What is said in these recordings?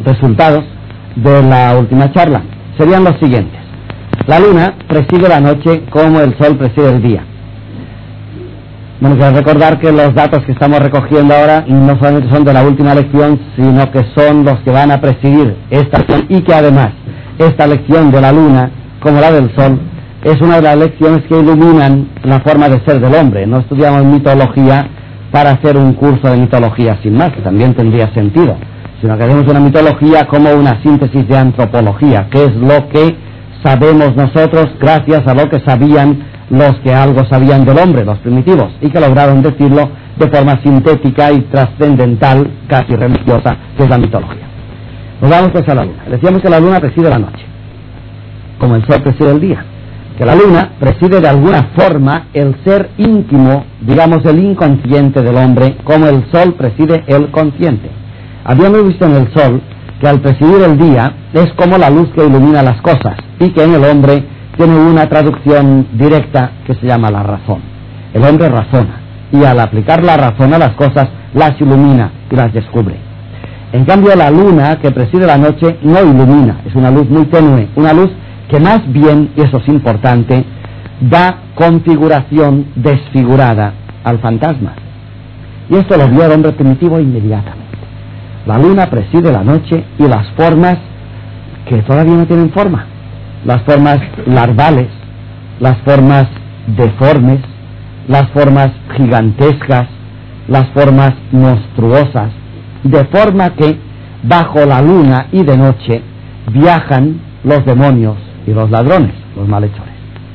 resultados de la última charla. Serían los siguientes. La luna preside la noche como el sol preside el día. Bueno, quiero recordar que los datos que estamos recogiendo ahora no solamente son de la última lección, sino que son los que van a presidir esta lección, y que además esta lección de la luna, como la del sol, es una de las lecciones que iluminan la forma de ser del hombre. No estudiamos mitología para hacer un curso de mitología sin más, que también tendría sentido, sino que hacemos una mitología como una síntesis de antropología, que es lo que sabemos nosotros gracias a lo que sabían los que algo sabían del hombre, los primitivos, y que lograron decirlo de forma sintética y trascendental, casi religiosa, que es la mitología. Nos vamos pues a la luna. Decíamos que la luna preside la noche, como el sol preside el día, que la luna preside de alguna forma el ser íntimo, digamos el inconsciente del hombre, como el sol preside el consciente. Habíamos visto en el sol que al presidir el día es como la luz que ilumina las cosas, y que en el hombre tiene una traducción directa que se llama la razón. El hombre razona, y al aplicar la razón a las cosas, las ilumina y las descubre. En cambio, la luna, que preside la noche, no ilumina, es una luz muy tenue, una luz que más bien, y eso es importante, da configuración desfigurada al fantasma. Y esto lo vio el hombre primitivo inmediatamente. La luna preside la noche y las formas que todavía no tienen forma, las formas larvales, las formas deformes, las formas gigantescas, las formas monstruosas, de forma que bajo la luna y de noche viajan los demonios y los ladrones, los malhechores.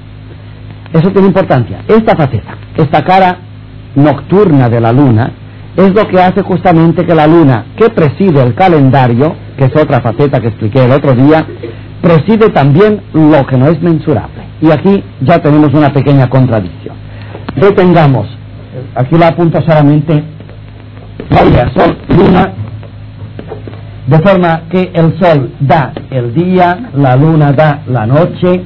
Eso tiene importancia. Esta faceta, esta cara nocturna de la luna, es lo que hace justamente que la luna, que preside el calendario, que es otra faceta que expliqué el otro día, preside también lo que no es mensurable. Y aquí ya tenemos una pequeña contradicción. Detengamos, aquí la apunto solamente, vaya, sol, luna, de forma que el sol da el día, la luna da la noche,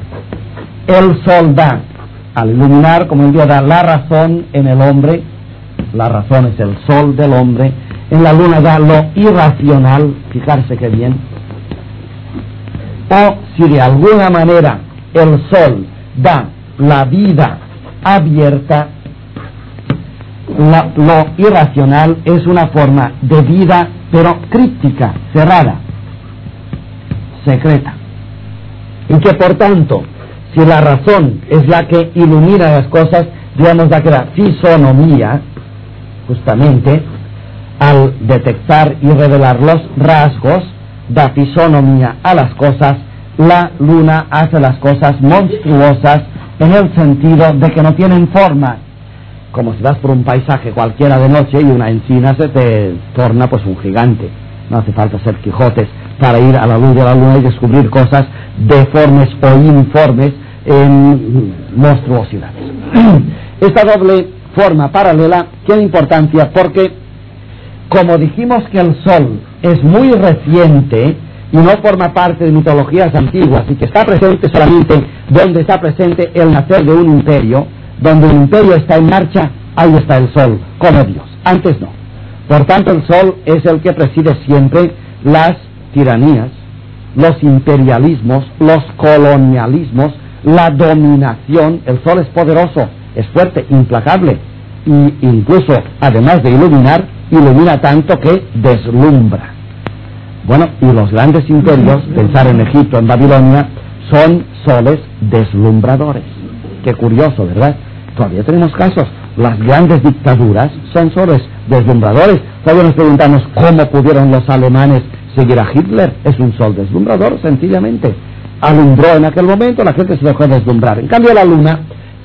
el sol da, al iluminar, como el día, da la razón en el hombre, la razón es el sol del hombre, en la luna da lo irracional, fijarse que bien, o si de alguna manera el sol da la vida abierta, lo irracional es una forma de vida, pero críptica, cerrada, secreta, y que por tanto, si la razón es la que ilumina las cosas, digamos la que da fisonomía, justamente, al detectar y revelar los rasgos, da fisonomía a las cosas. La luna hace las cosas monstruosas en el sentido de que no tienen forma, como si vas por un paisaje cualquiera de noche y una encina se te torna pues un gigante. No hace falta ser Quijotes para ir a la luz de la luna y descubrir cosas deformes o informes en monstruosidades. Esta doble forma paralela tiene importancia porque, como dijimos que el sol es muy reciente y no forma parte de mitologías antiguas y que está presente solamente donde está presente el nacer de un imperio, donde un imperio está en marcha, ahí está el sol, como Dios. Antes no. Por tanto, el sol es el que preside siempre las tiranías, los imperialismos, los colonialismos, la dominación. El sol es poderoso, es fuerte, implacable, y incluso, además de iluminar, ilumina tanto que deslumbra. Bueno, y los grandes imperios, pensar en Egipto, en Babilonia, son soles deslumbradores. Qué curioso, ¿verdad? Todavía tenemos casos. Las grandes dictaduras son soles deslumbradores. Todavía nos preguntamos cómo pudieron los alemanes seguir a Hitler. Es un sol deslumbrador, sencillamente. Alumbró en aquel momento, la gente se dejó deslumbrar. En cambio, la luna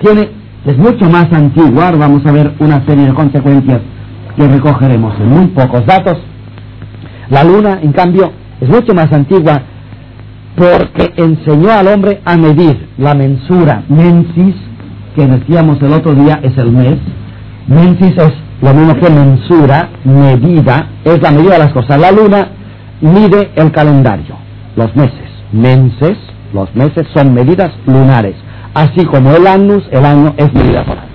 es mucho más antigua. Ahora vamos a ver una serie de consecuencias que recogeremos en muy pocos datos. La luna, en cambio, es mucho más antigua porque enseñó al hombre a medir la mensura. Mensis, que decíamos el otro día, es el mes. Mensis es lo mismo que mensura, medida, es la medida de las cosas. La luna mide el calendario, los meses. Menses, los meses, son medidas lunares. Así como el annus, el año, es medida solar.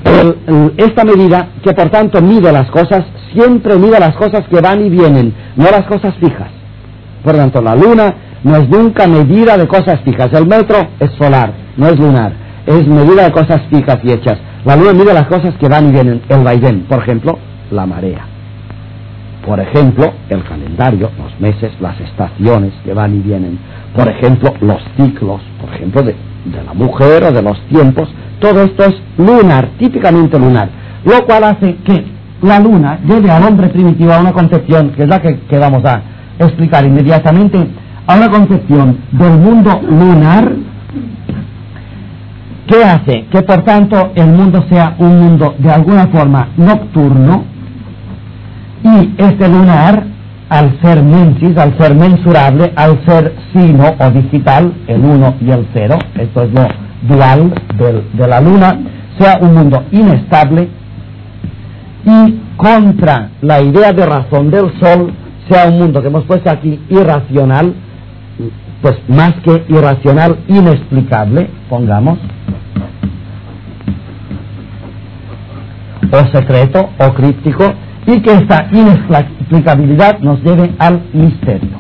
Esta medida, que por tanto mide las cosas, siempre mide las cosas que van y vienen, no las cosas fijas. Por lo tanto, la luna no es nunca medida de cosas fijas. El metro es solar, no es lunar. Es medida de cosas fijas y hechas. La luna mide las cosas que van y vienen, el vaivén. Por ejemplo, la marea. Por ejemplo, el calendario, los meses, las estaciones que van y vienen. Por ejemplo, los ciclos, por ejemplo, de la mujer o de los tiempos. Todo esto es lunar, típicamente lunar. Lo cual hace que la luna lleve al hombre primitivo a una concepción, que es la que vamos a explicar inmediatamente, a una concepción del mundo lunar, que hace que por tanto el mundo sea un mundo de alguna forma nocturno, y este lunar, al ser mensis, al ser mensurable, al ser sino o digital, el 1 y el 0, esto es lo dual de la luna, sea un mundo inestable, y contra la idea de razón del sol, sea un mundo que hemos puesto aquí irracional, pues más que irracional, inexplicable, pongamos, o secreto, o críptico, y que esta inexplicabilidad nos lleve al misterio.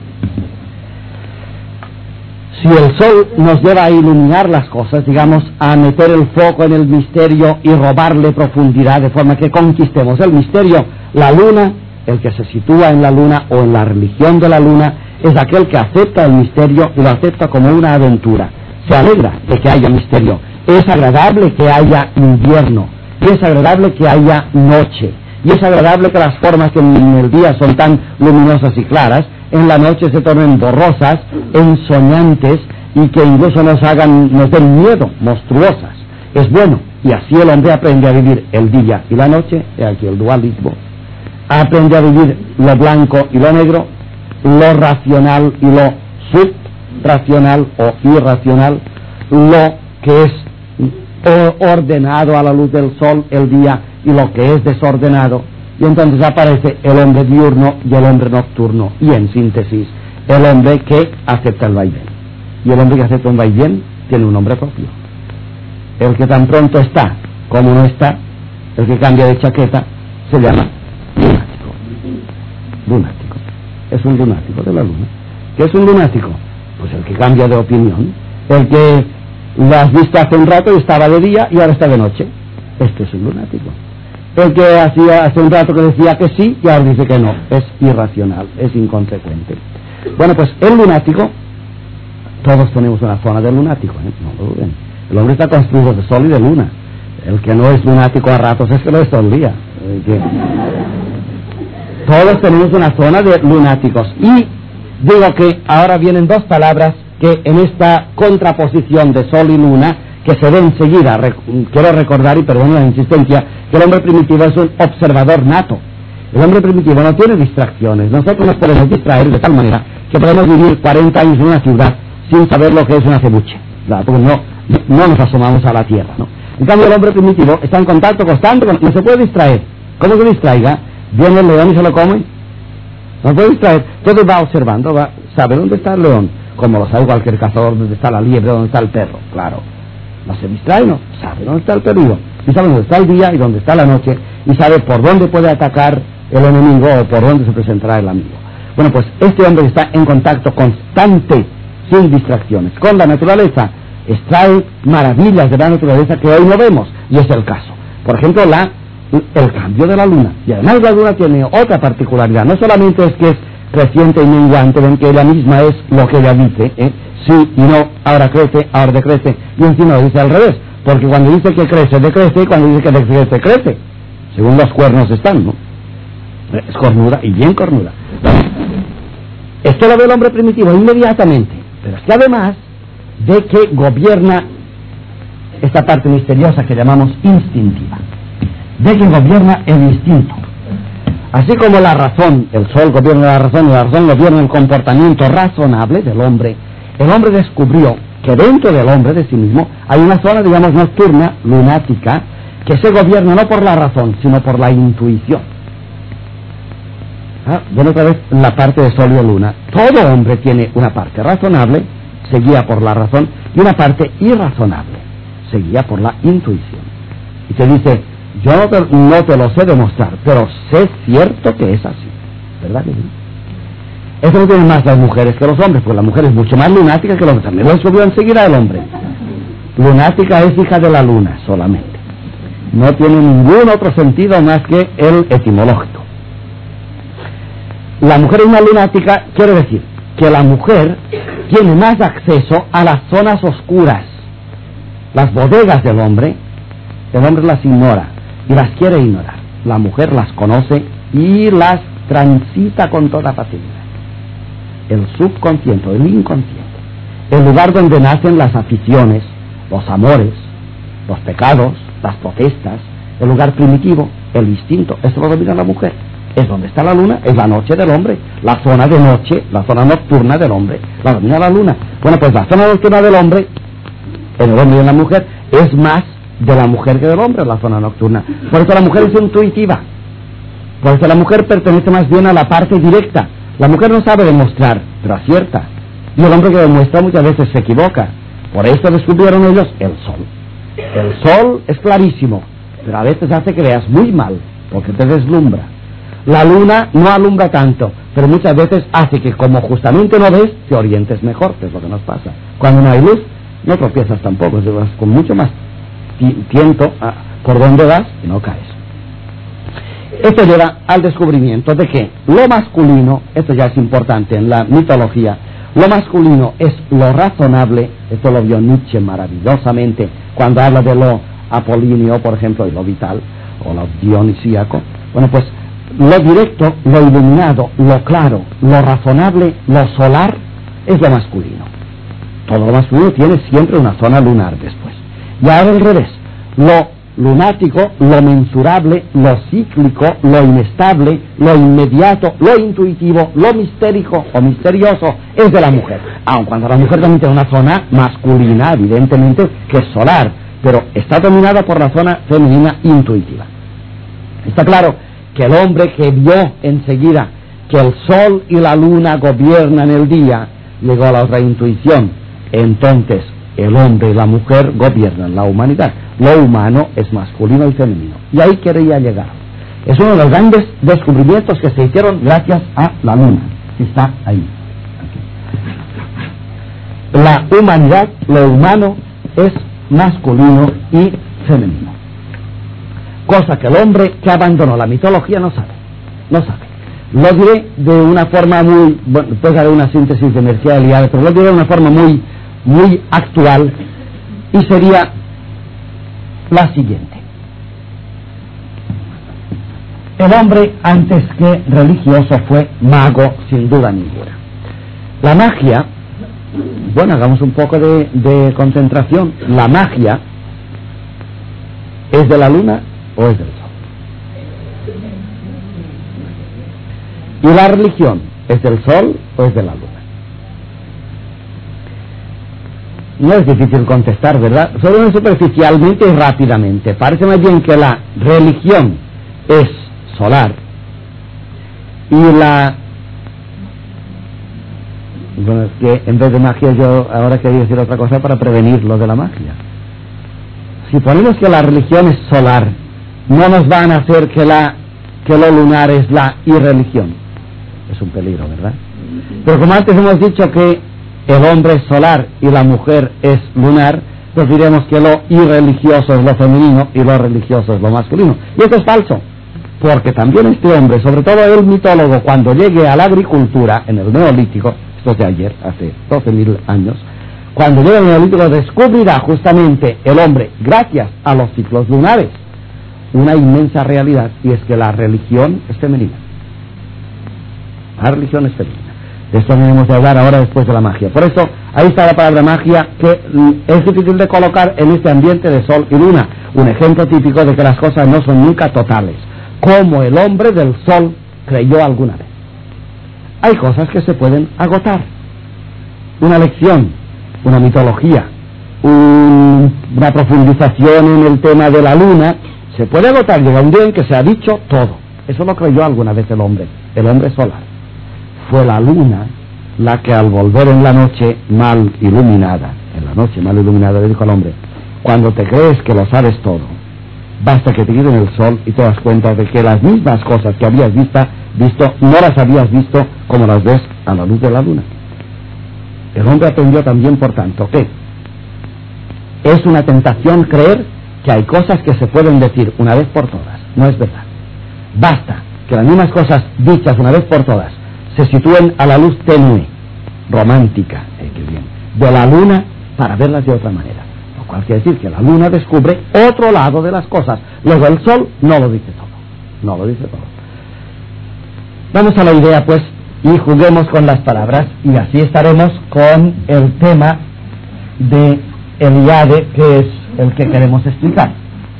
Si el sol nos lleva a iluminar las cosas, digamos, a meter el foco en el misterio y robarle profundidad de forma que conquistemos el misterio, la luna, el que se sitúa en la luna o en la religión de la luna, es aquel que acepta el misterio y lo acepta como una aventura. Se alegra de que haya misterio. Es agradable que haya invierno. Y es agradable que haya noche. Y es agradable que las formas que en el día son tan luminosas y claras, en la noche se tornen borrosas, ensoñantes, y que incluso nos den miedo, monstruosas. Es bueno, y así el hombre aprende a vivir el día y la noche, y aquí el dualismo. Aprende a vivir lo blanco y lo negro, lo racional y lo subracional o irracional, lo que es ordenado a la luz del sol, el día, y lo que es desordenado, y entonces aparece el hombre diurno y el hombre nocturno, y en síntesis, el hombre que acepta el vaivén. Y el hombre que acepta un vaivén tiene un nombre propio. El que tan pronto está como no está, el que cambia de chaqueta, se llama lunático. Lunático. Es un lunático de la luna. ¿Qué es un lunático? Pues el que cambia de opinión, el que lo has visto hace un rato y estaba de día y ahora está de noche. Este es un lunático. El que hacía hace un rato que decía que sí y ahora dice que no. Es irracional, es inconsecuente. Bueno, pues el lunático, todos tenemos una zona de lunático, ¿eh? No lo duden. El hombre está construido de sol y de luna. El que no es lunático a ratos es que lo es todo el día. Todos tenemos una zona de lunáticos. Y digo que ahora vienen dos palabras que en esta contraposición de sol y luna, que se ve enseguida, quiero recordar, y perdón la insistencia, que el hombre primitivo es un observador nato. El hombre primitivo no tiene distracciones. Nosotros nos podemos distraer de tal manera que podemos vivir 40 años en una ciudad sin saber lo que es una cebuche, ¿verdad? Porque no nos asomamos a la tierra, ¿no? En cambio el hombre primitivo está en contacto constante, no se puede distraer. ¿Cómo se distraiga? Viene el león y se lo come. No se puede distraer. Entonces va observando, sabe dónde está el león, como lo sabe cualquier cazador, dónde está la liebre, dónde está el perro, claro. No se distrae, no, sabe dónde está el peligro, y sabe dónde está el día y dónde está la noche, y sabe por dónde puede atacar el enemigo o por dónde se presentará el amigo. Bueno, pues este hombre está en contacto constante, sin distracciones, con la naturaleza, extrae maravillas de la naturaleza que hoy no vemos, y es el caso. Por ejemplo, el cambio de la luna, y además la luna tiene otra particularidad, no solamente es que es creciente y menguante, ven que ella misma es lo que ella dice, sí y no, ahora crece, ahora decrece, y encima lo dice al revés, porque cuando dice que crece, decrece, y cuando dice que decrece, crece, según los cuernos están, ¿no? Es cornuda y bien cornuda. Esto lo ve el hombre primitivo inmediatamente, pero es que además de que gobierna esta parte misteriosa que llamamos instintiva, de que gobierna el instinto. Así como la razón, el sol gobierna la razón y la razón gobierna el comportamiento razonable del hombre, el hombre descubrió que dentro del hombre, de sí mismo, hay una zona, digamos, nocturna, lunática, que se gobierna no por la razón, sino por la intuición. Ven otra vez la parte de sol y de luna. Todo hombre tiene una parte razonable, se guía por la razón, y una parte irrazonable, se guía por la intuición. Y te dice, yo no te lo sé demostrar, pero sé cierto que es así, ¿verdad que sí? Eso lo tienen más las mujeres que los hombres, porque la mujer es mucho más lunática que el hombre. También lo descubrió enseguida el hombre. Lunática es hija de la luna solamente. No tiene ningún otro sentido más que el etimológico. La mujer es una lunática, quiere decir que la mujer tiene más acceso a las zonas oscuras. Las bodegas del hombre, el hombre las ignora y las quiere ignorar. La mujer las conoce y las transita con toda facilidad. El subconsciente, el inconsciente, el lugar donde nacen las aficiones, los amores, los pecados, las protestas, el lugar primitivo, el instinto, eso lo domina la mujer. Es donde está la luna, es la noche del hombre, la zona de noche, la zona nocturna del hombre, la domina la luna. Bueno, pues la zona nocturna del hombre, en el hombre y en la mujer, es más de la mujer que del hombre, la zona nocturna. Por eso la mujer es intuitiva, por eso la mujer pertenece más bien a la parte directa. La mujer no sabe demostrar, pero acierta, y el hombre que demuestra muchas veces se equivoca. Por eso descubrieron ellos el sol. El sol es clarísimo, pero a veces hace que veas muy mal, porque te deslumbra. La luna no alumbra tanto, pero muchas veces hace que, como justamente no ves, te orientes mejor, que es lo que nos pasa. Cuando no hay luz, no tropiezas tampoco, te vas con mucho más tiento por donde vas y no caes. Esto lleva al descubrimiento de que lo masculino, esto ya es importante en la mitología, lo masculino es lo razonable. Esto lo vio Nietzsche maravillosamente cuando habla de lo apolíneo, por ejemplo, y lo vital, o lo dionisíaco. Bueno, pues lo directo, lo iluminado, lo claro, lo razonable, lo solar, es lo masculino. Todo lo masculino tiene siempre una zona lunar después. Y ahora al revés, lo lunático, lo mensurable, lo cíclico, lo inestable, lo inmediato, lo intuitivo, lo mistérico o misterioso es de la mujer. Aun cuando la mujer también tiene una zona masculina, evidentemente, que es solar, pero está dominada por la zona femenina intuitiva. Está claro que el hombre que vio enseguida que el sol y la luna gobiernan el día, llegó a la otra intuición. Entonces, el hombre y la mujer gobiernan la humanidad. Lo humano es masculino y femenino. Y ahí quería llegar. Es uno de los grandes descubrimientos que se hicieron gracias a la luna, que está ahí. Aquí. La humanidad, lo humano, es masculino y femenino. Cosa que el hombre que abandonó la mitología no sabe. No sabe. Lo diré de una forma muy... Bueno, después haré una síntesis de energía de Eliade, pero lo diré de una forma muy actual, y sería la siguiente. El hombre, antes que religioso, fue mago, sin duda ninguna. La magia, bueno, hagamos un poco de concentración. La magia, ¿es de la luna o es del sol? ¿Y la religión, es del sol o es de la luna? No es difícil contestar, ¿verdad? Solo superficialmente y rápidamente. Parece más bien que la religión es solar y la... Bueno, es que en vez de magia yo ahora quería decir otra cosa para prevenir lo de la magia. Si ponemos que la religión es solar, no nos van a hacer que lo lunar es la irreligión. Es un peligro, ¿verdad? Pero como antes hemos dicho que el hombre es solar y la mujer es lunar, pues diremos que lo irreligioso es lo femenino y lo religioso es lo masculino. Y esto es falso, porque también este hombre, sobre todo el mitólogo, cuando llegue a la agricultura en el Neolítico, esto es de ayer, hace 12.000 años, cuando llegue al Neolítico descubrirá justamente el hombre, gracias a los ciclos lunares, una inmensa realidad, y es que la religión es femenina. La religión es femenina. De esto tenemos que hablar ahora después de la magia. Por eso, ahí está la palabra magia, que es difícil de colocar en este ambiente de sol y luna. Un ejemplo típico de que las cosas no son nunca totales. Como el hombre del sol creyó alguna vez. Hay cosas que se pueden agotar. Una lección, una mitología, una profundización en el tema de la luna, se puede agotar. Llega un día en que se ha dicho todo. Eso lo creyó alguna vez el hombre solar. Fue la luna la que al volver en la noche mal iluminada, le dijo al hombre: cuando te crees que lo sabes todo, basta que te quiten el sol y te das cuenta de que las mismas cosas que habías visto, no las habías visto como las ves a la luz de la luna. El hombre aprendió también, por tanto, que es una tentación creer que hay cosas que se pueden decir una vez por todas. No es verdad. Basta que las mismas cosas dichas una vez por todas se sitúen a la luz tenue, romántica, de la luna para verlas de otra manera. Lo cual quiere decir que la luna descubre otro lado de las cosas. Luego el sol no lo dice todo. No lo dice todo. Vamos a la idea, pues, y juguemos con las palabras, y así estaremos con el tema de Eliade, que es el que queremos explicar.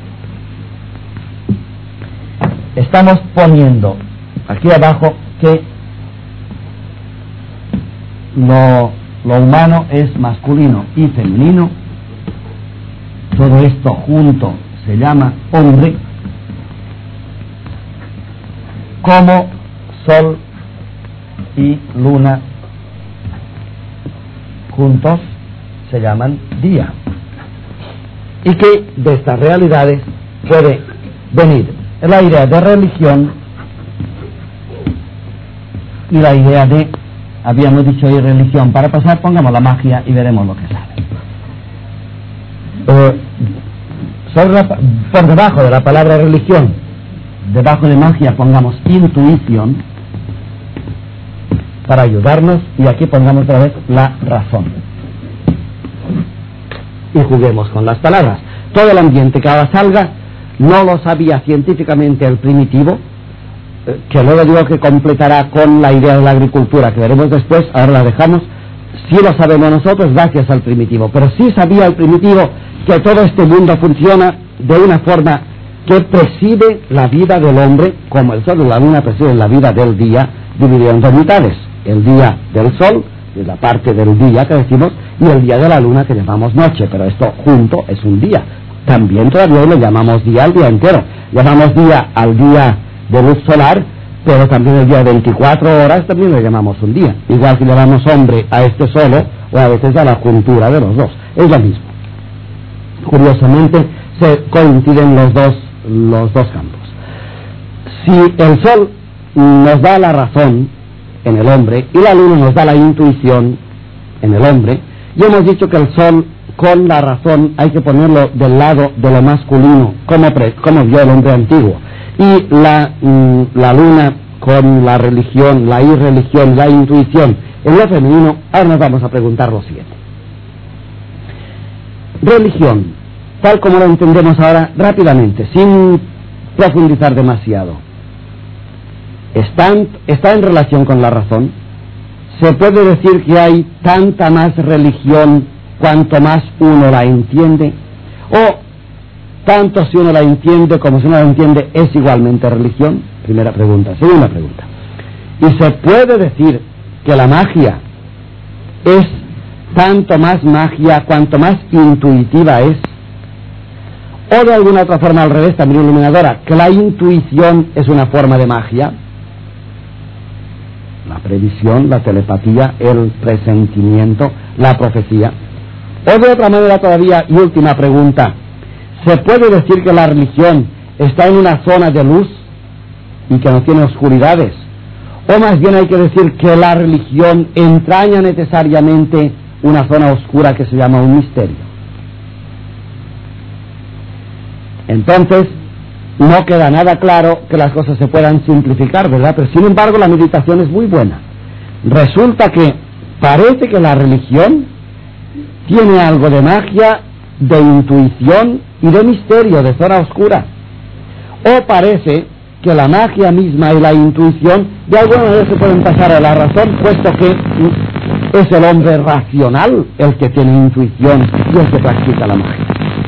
Estamos poniendo aquí abajo que lo humano es masculino y femenino. Todo esto junto se llama hombre, como sol y luna juntos se llaman día, y que de estas realidades puede venir la idea de religión y la idea de, habíamos dicho hoy religión, para pasar pongamos la magia y veremos lo que sale. Por debajo de la palabra religión, debajo de magia pongamos intuición para ayudarnos, y aquí pongamos otra vez la razón. Y juguemos con las palabras. Todo el ambiente que ahora salga no lo sabía científicamente el primitivo, que luego digo que completará con la idea de la agricultura, que veremos después, ahora la dejamos. Sí lo sabemos nosotros gracias al primitivo, pero sí sabía el primitivo que todo este mundo funciona de una forma que preside la vida del hombre, como el sol y la luna presiden la vida del día, dividido en dos mitades: el día del sol, que es la parte del día que decimos, y el día de la luna, que llamamos noche, pero esto junto es un día. También todavía le llamamos día al día entero, llamamos día al día de luz solar, pero también el día de 24 horas también le llamamos un día, igual que llamamos hombre a este solo, o a veces a la juntura de los dos, es lo mismo. Curiosamente se coinciden los dos campos. Si el sol nos da la razón en el hombre y la luna nos da la intuición en el hombre, y hemos dicho que el sol con la razón hay que ponerlo del lado de lo masculino, como vio el hombre antiguo, y la luna con la religión, la irreligión, la intuición en lo femenino. Ahora nos vamos a preguntar lo siguiente: religión, tal como lo entendemos ahora rápidamente, sin profundizar demasiado, ¿está en relación con la razón? ¿Se puede decir que hay tanta más religión cuanto más uno la entiende? ¿O tanto si uno la entiende como si uno la entiende es igualmente religión? Primera pregunta. Segunda pregunta: ¿y se puede decir que la magia es tanto más magia cuanto más intuitiva es? ¿O de alguna otra forma al revés, también iluminadora, que la intuición es una forma de magia? La previsión, la telepatía, el presentimiento, la profecía. O de otra manera todavía, y última pregunta: ¿se puede decir que la religión está en una zona de luz y que no tiene oscuridades? ¿O más bien hay que decir que la religión entraña necesariamente una zona oscura que se llama un misterio? Entonces, no queda nada claro que las cosas se puedan simplificar, ¿verdad? Pero sin embargo la meditación es muy buena. Resulta que parece que la religión tiene algo de magia, de intuición y de misterio, de zona oscura. O parece que la magia misma y la intuición de alguna manera se pueden pasar a la razón, puesto que es el hombre racional el que tiene intuición y el que practica la magia.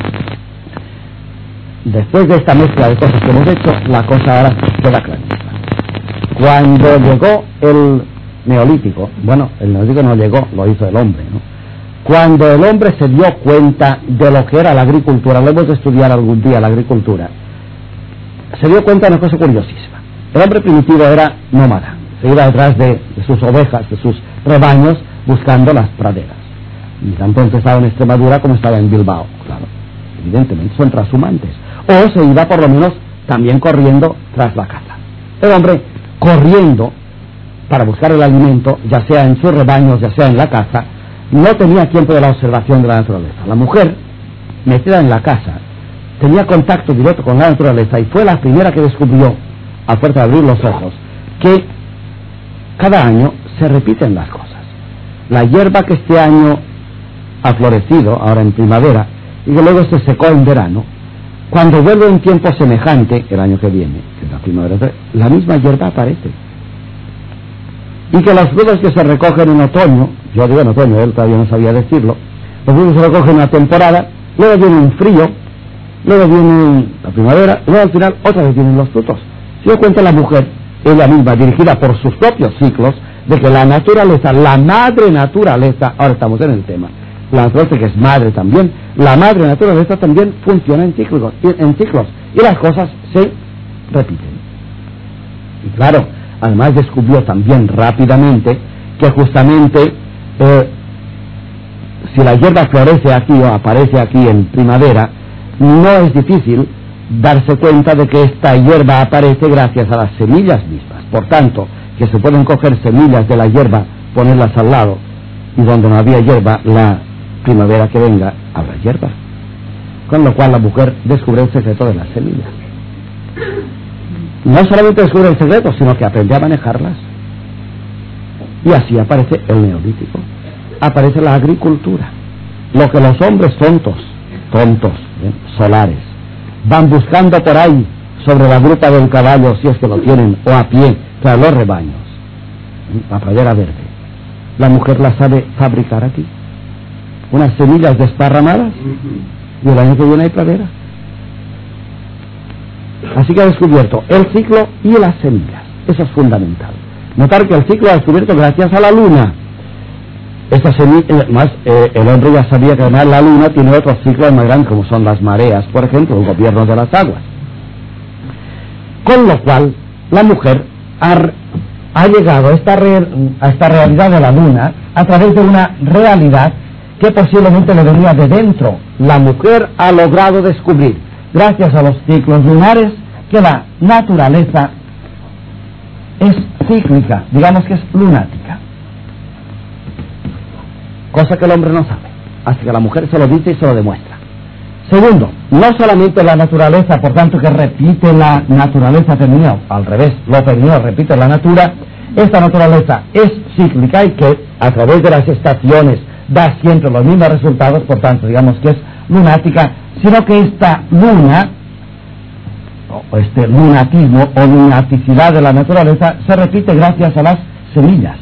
Después de esta mezcla de cosas que hemos hecho, la cosa ahora queda clarísima. Cuando llegó el neolítico, bueno, el neolítico no llegó, lo hizo el hombre, ¿no? Cuando el hombre se dio cuenta de lo que era la agricultura, lo hemos de estudiar algún día, la agricultura, se dio cuenta de una cosa curiosísima. El hombre primitivo era nómada, se iba detrás de sus ovejas, de sus rebaños, buscando las praderas. Y tanto estaba en Extremadura como estaba en Bilbao, claro. Evidentemente son transhumantes. O se iba por lo menos también corriendo tras la caza. El hombre corriendo para buscar el alimento, ya sea en sus rebaños, ya sea en la casa, no tenía tiempo de la observación de la naturaleza. La mujer, metida en la casa, tenía contacto directo con la naturaleza y fue la primera que descubrió, a fuerza de abrir los ojos, que cada año se repiten las cosas. La hierba que este año ha florecido, ahora en primavera, y que luego se secó en verano, cuando vuelve un tiempo semejante, el año que viene, que es la primavera, la misma hierba aparece. Y que los frutos que se recogen en otoño, yo digo en otoño, él todavía no sabía decirlo, los frutos se recogen en una temporada, luego viene un frío, luego viene la primavera, luego al final otra vez vienen los frutos. Si yo cuento la mujer, ella misma, dirigida por sus propios ciclos, de que la naturaleza, la madre naturaleza, ahora estamos en el tema, la naturaleza que es madre también, la madre naturaleza también funciona en ciclos, y las cosas se repiten. Y claro, además descubrió también rápidamente que justamente si la hierba florece aquí o aparece aquí en primavera, no es difícil darse cuenta de que esta hierba aparece gracias a las semillas mismas. Por tanto, que se pueden coger semillas de la hierba, ponerlas al lado, y donde no había hierba, la primavera que venga, habrá hierba. Con lo cual la mujer descubre el secreto de las semillas. No solamente descubre el secreto, sino que aprende a manejarlas. Y así aparece el neolítico, aparece la agricultura. Lo que los hombres tontos, solares, van buscando por ahí, sobre la grupa del caballo, si es que lo tienen, o a pie, tras los rebaños, la pradera verde. La mujer la sabe fabricar aquí. Unas semillas desparramadas, y el año que viene hay pradera. Así que ha descubierto el ciclo y las semillas. Eso es fundamental. Notar que el ciclo ha descubierto gracias a la luna. Esta semilla, más el hombre ya sabía que además la luna tiene otros ciclos más grandes, como son las mareas, por ejemplo, el gobierno de las aguas. Con lo cual, la mujer ha llegado a esta realidad de la luna a través de una realidad que posiblemente le venía de dentro. La mujer ha logrado descubrir, gracias a los ciclos lunares, que la naturaleza es cíclica, digamos que es lunática. Cosa que el hombre no sabe, hasta que la mujer se lo dice y se lo demuestra. Segundo, no solamente la naturaleza, por tanto, que repite la naturaleza femenina, al revés, lo femenino repite la natura, esta naturaleza es cíclica y que a través de las estaciones da siempre los mismos resultados, por tanto, digamos que es lunática, sino que esta luna, o este lunatismo o lunaticidad de la naturaleza, se repite gracias a las semillas.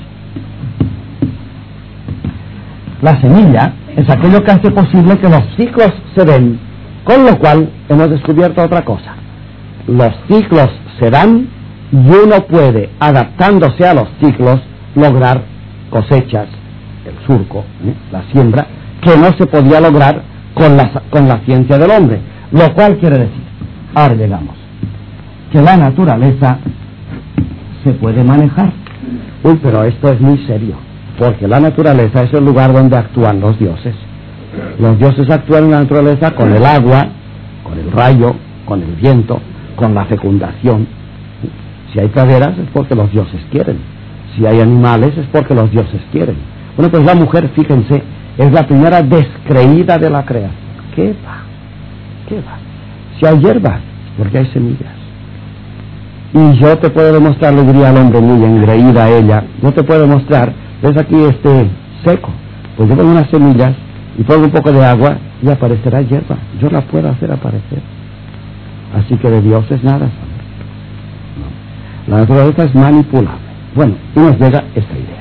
La semilla es aquello que hace posible que los ciclos se den, con lo cual hemos descubierto otra cosa. Los ciclos se dan y uno puede, adaptándose a los ciclos, lograr cosechas, el surco, la siembra, que no se podía lograr con la ciencia del hombre. Lo cual quiere decir, ahora llegamos, que la naturaleza se puede manejar. Uy, pero esto es muy serio, porque la naturaleza es el lugar donde actúan los dioses. Los dioses actúan en la naturaleza con el agua, con el rayo, con el viento, con la fecundación. Si hay praderas es porque los dioses quieren. Si hay animales es porque los dioses quieren. Bueno, pues la mujer, fíjense, es la primera descreída de la creación. ¿Qué va? ¿Qué va? Si hay hierbas, porque hay semillas. Y yo te puedo demostrar, le diría al hombre muy engreída a ella, yo te puedo demostrar, ves aquí seco, pues yo pongo unas semillas y pongo un poco de agua y aparecerá hierba. Yo la puedo hacer aparecer. Así que de Dios es nada. No. La naturaleza es manipulable. Bueno, y nos llega esta idea.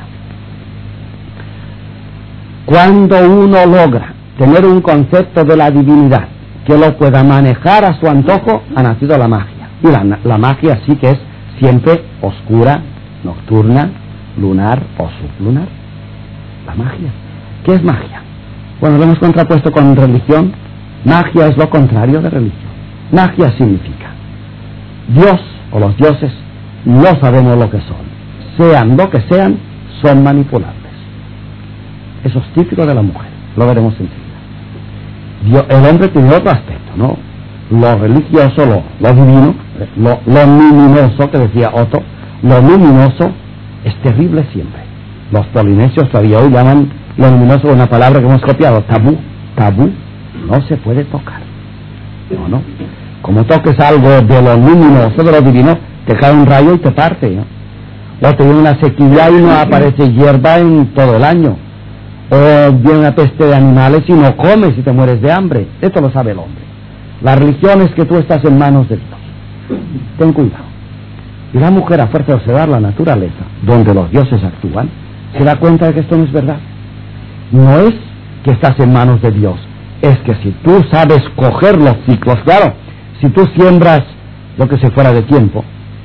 Cuando uno logra tener un concepto de la divinidad que lo pueda manejar a su antojo, ha nacido la magia. Y la magia sí que es siempre oscura, nocturna, lunar o sublunar. La magia. ¿Qué es magia? Bueno, lo hemos contrapuesto con religión. Magia es lo contrario de religión. Magia significa Dios o los dioses no sabemos lo que son. Sean lo que sean, son manipulables. Eso es típico de la mujer. Lo veremos enseguida. El hombre tiene otro aspecto, ¿no? Lo religioso, lo divino, lo luminoso que decía Otto, Lo luminoso es terrible siempre. Los polinesios todavía hoy llaman lo luminoso una palabra que hemos copiado, tabú. Tabú no se puede tocar. No. Como toques algo de lo luminoso, de lo divino, te cae un rayo y te parte, ¿no? O te viene una sequía y no aparece hierba en todo el año. O viene una peste de animales y no comes y te mueres de hambre. Esto lo sabe el hombre. La religión es que tú estás en manos de Dios. Ten cuidado. Y la mujer, a fuerza de observar la naturaleza, donde los dioses actúan, se da cuenta de que esto no es verdad. No es que estás en manos de Dios, es que si tú sabes coger los ciclos, claro, si tú siembras lo que se fuera de tiempo,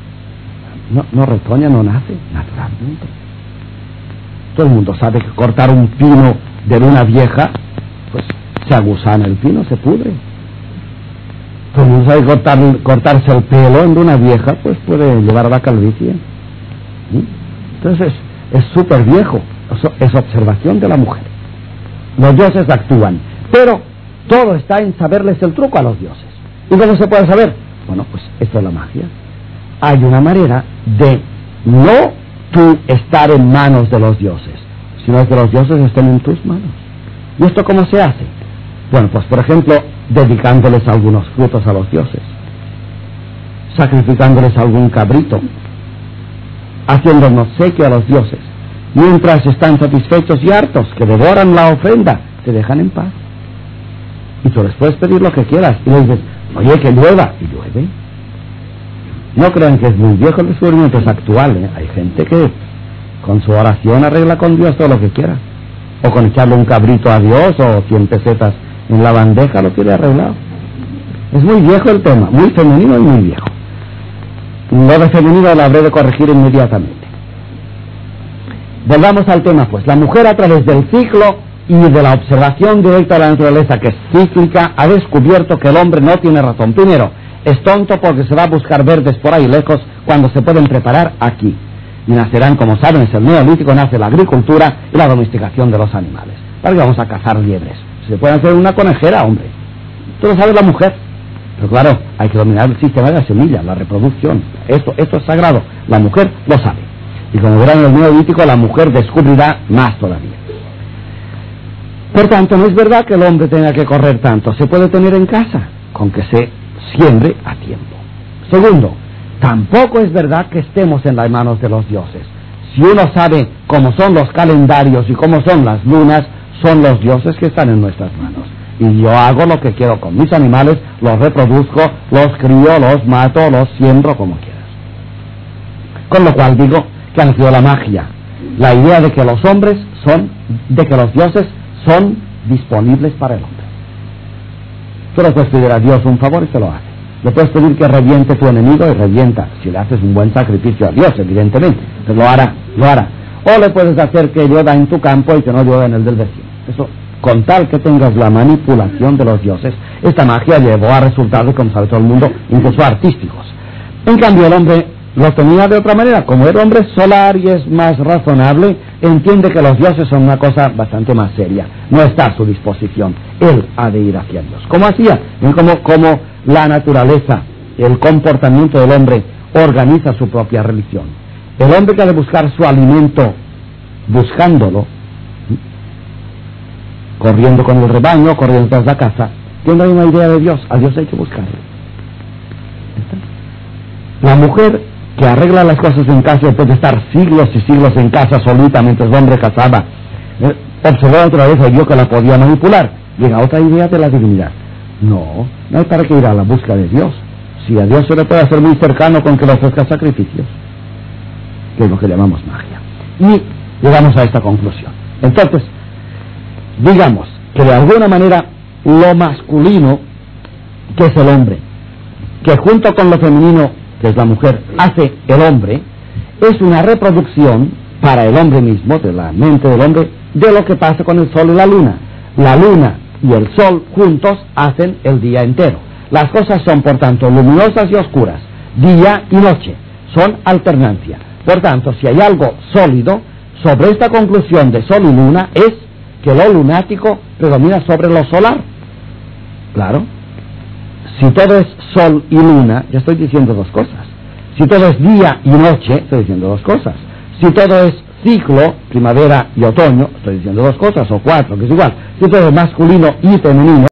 no retoña, no nace, naturalmente. Todo el mundo sabe que cortar un pino de luna vieja, pues se agusana el pino, se pudre. Todo el mundo sabe que cortarse el pelo en luna vieja, pues puede llevar a la calvicie. ¿Sí? Entonces, es súper viejo, es observación de la mujer. Los dioses actúan, pero todo está en saberles el truco a los dioses. ¿Y cómo se puede saber? Bueno, pues esto es la magia. Hay una manera de no tú estar en manos de los dioses, sino que los dioses estén en tus manos. ¿Y esto cómo se hace? Bueno, pues por ejemplo, dedicándoles algunos frutos a los dioses, sacrificándoles algún cabrito, haciendo un obsequio a los dioses, mientras están satisfechos y hartos, que devoran la ofrenda, te dejan en paz. Y tú les puedes pedir lo que quieras, y le dices, oye, que llueva, y llueve. No crean que es muy viejo el descubrimiento, es actual, ¿eh? Hay gente que con su oración arregla con Dios todo lo que quiera, o con echarle un cabrito a Dios, o 100 pesetas en la bandeja, lo tiene arreglado. Es muy viejo el tema, muy femenino y muy viejo. Lo de femenino lo habré de corregir inmediatamente. Volvamos al tema, pues. La mujer, a través del ciclo y de la observación directa de la naturaleza, que es cíclica, ha descubierto que el hombre no tiene razón. Primero, es tonto porque se va a buscar verdes por ahí lejos cuando se pueden preparar aquí. Y nacerán, como saben, es el neolítico, nace la agricultura y la domesticación de los animales. ¿Para qué vamos a cazar liebres? Se puede hacer una conejera, hombre. Esto lo sabe la mujer. Pero claro, hay que dominar el sistema de la semilla, la reproducción. Esto es sagrado. La mujer lo sabe. Y como verán en el neolítico, la mujer descubrirá más todavía. Por tanto, no es verdad que el hombre tenga que correr tanto. Se puede tener en casa, con que se siembre a tiempo. Segundo, tampoco es verdad que estemos en las manos de los dioses. Si uno sabe cómo son los calendarios y cómo son las lunas, son los dioses que están en nuestras manos. Y yo hago lo que quiero con mis animales, los reproduzco, los crío, los mato, los siembro como quieras. Con lo cual digo que ha nacido la magia, la idea de que los dioses son disponibles para el hombre. Tú le puedes pedir a Dios un favor y te lo hace. Le puedes pedir que reviente tu enemigo y revienta, si le haces un buen sacrificio a Dios, evidentemente, pues lo hará. O le puedes hacer que llueva en tu campo y que no llueva en el del vecino. Eso, con tal que tengas la manipulación de los dioses, esta magia llevó a resultados, como sabe todo el mundo, incluso artísticos. En cambio, el hombre lo tenía de otra manera. Como el hombre solar y es más razonable, entiende que los dioses son una cosa bastante más seria. No está a su disposición. Él ha de ir hacia Dios. ¿Cómo hacía? Como la naturaleza, el comportamiento del hombre organiza su propia religión. El hombre que ha de buscar su alimento buscándolo, corriendo con el rebaño, corriendo tras la casa, tiene una idea de Dios. A Dios hay que buscarlo. La mujer que arregla las cosas en casa después de estar siglos y siglos en casa solita mientras el hombre cazaba, observó la naturaleza y vio que la podía manipular. Llega otra idea de la divinidad. No hay para qué ir a la búsqueda de Dios. Si a Dios se le puede hacer muy cercano con que le ofrezca sacrificios, que es lo que llamamos magia. Y llegamos a esta conclusión. Entonces, digamos que de alguna manera lo masculino, que es el hombre, que junto con lo femenino, que es la mujer, hace el hombre, es una reproducción para el hombre mismo, de la mente del hombre, de lo que pasa con el sol y la luna. La luna y el sol juntos hacen el día entero. Las cosas son, por tanto, luminosas y oscuras, día y noche, son alternancia. Por tanto, si hay algo sólido sobre esta conclusión de sol y luna, es que lo lunático predomina sobre lo solar. Claro. Si todo es sol y luna, ya estoy diciendo dos cosas. Si todo es día y noche, estoy diciendo dos cosas. Si todo es ciclo, primavera y otoño, estoy diciendo dos cosas, o cuatro, que es igual. Si todo es masculino y femenino,